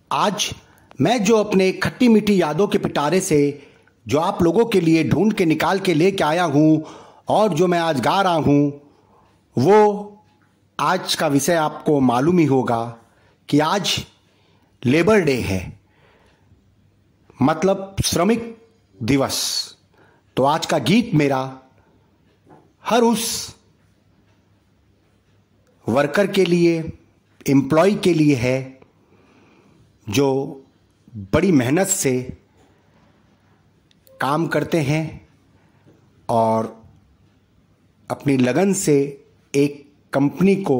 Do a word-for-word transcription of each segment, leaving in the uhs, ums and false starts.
आज मैं जो अपने खट्टी मीठी यादों के पिटारे से जो आप लोगों के लिए ढूंढ के निकाल के लेके आया हूँ और जो मैं आज गा रहा हूँ, वो आज का विषय आपको मालूम ही होगा कि आज लेबर डे है, मतलब श्रमिक दिवस। तो आज का गीत मेरा हर उस वर्कर के लिए, एम्प्लॉय के लिए है जो बड़ी मेहनत से काम करते हैं और अपनी लगन से एक कंपनी को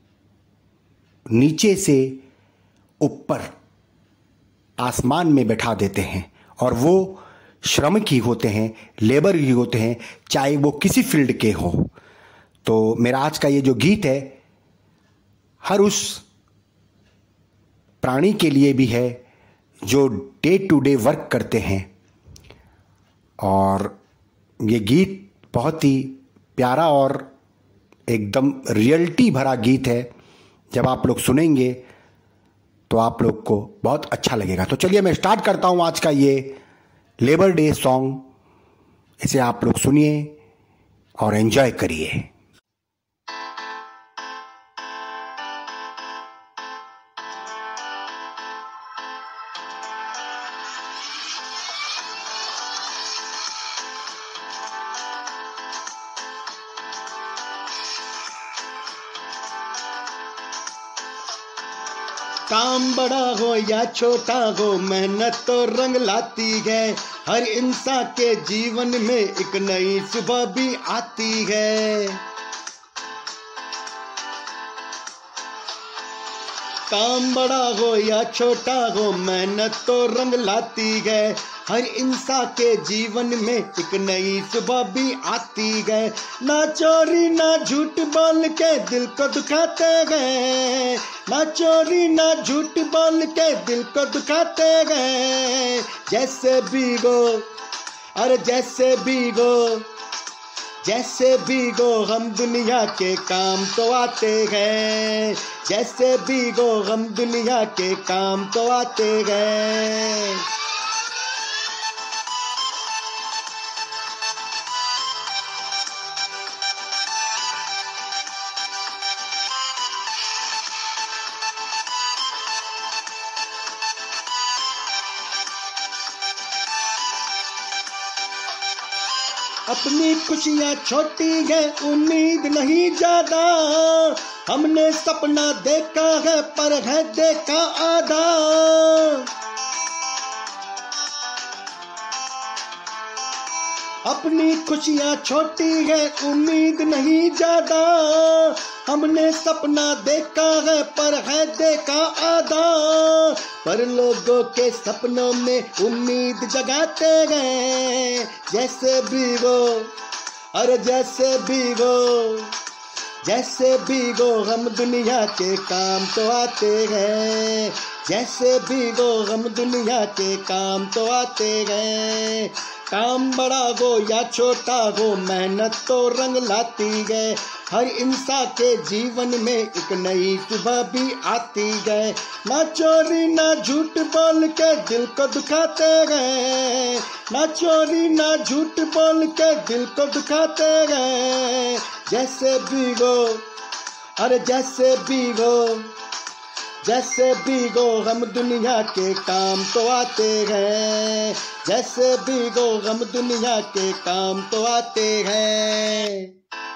नीचे से ऊपर आसमान में बैठा देते हैं, और वो श्रमिक ही होते हैं, लेबर ही होते हैं, चाहे वो किसी फील्ड के हो। तो मेरा आज का ये जो गीत है हर उस प्राणी के लिए भी है जो डे टू डे वर्क करते हैं। और ये गीत बहुत ही प्यारा और एकदम रियलिटी भरा गीत है। जब आप लोग सुनेंगे तो आप लोग को बहुत अच्छा लगेगा। तो चलिए मैं स्टार्ट करता हूँ आज का ये लेबर डे सॉन्ग। इसे आप लोग सुनिए और एंजॉय करिए। काम बड़ा हो या छोटा हो, मेहनत तो रंग लाती है। हर इंसान के जीवन में एक नई सुबह भी आती है। काम बड़ा हो या छोटा हो, मेहनत तो रंग लाती है। हर इंसान के जीवन में एक नई सुबह भी आती है। ना चोरी ना झूठ बोल के दिल को दुखाते गए, ना चोरी ना झूठ बोल के दिल को दुखाते गए। जैसे भीगो, अरे जैसे भीगो, जैसे भीगो हम दुनिया के काम तो आते हैं। जैसे भीगो हम दुनिया के काम तो आते हैं। अपनी खुशियाँ छोटी है, उम्मीद नहीं ज्यादा। हमने सपना देखा है पर है देखा आधा। अपनी खुशियाँ छोटी है, उम्मीद नहीं ज्यादा। हमने सपना देखा है पर है देखा आधा। पर लोगों के सपनों में उम्मीद जगाते गए। जैसे भीगो, अरे जैसे भीगो, जैसे भीगो हम दुनिया के काम तो आते हैं। जैसे भीगो हम दुनिया के काम तो आते हैं। काम बड़ा हो या छोटा हो, मेहनत तो रंग लाती है। हर इंसान के जीवन में एक नई सुबह भी आती है। ना चोरी ना झूठ बोल के दिल को दुखाते गए, ना चोरी ना झूठ बोल के दिल को दुखाते गए। जैसे भीगो, अरे जैसे भीगो, जैसे भीगो हम दुनिया के काम तो आते हैं। जैसे भीगो हम दुनिया के काम तो आते हैं।